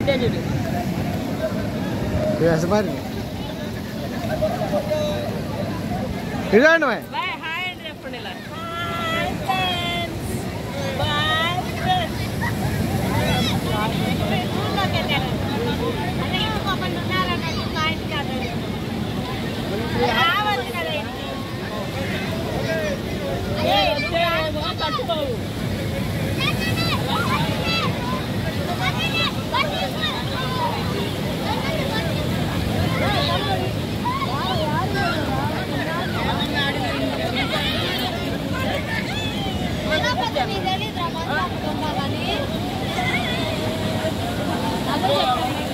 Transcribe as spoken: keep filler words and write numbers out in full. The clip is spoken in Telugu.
biasa banget. Ini apa namanya? Bye, hi and చెప్పండిలా. Hi friends. Bye friends. అదే ఇంకో పని ఉన్నారన్న కాయింట్ కాదు. రావాలి కదా ఇంటి. ఏ వచ్చేమో కట్టుకోవు. Ini dari drama drama kali. Apa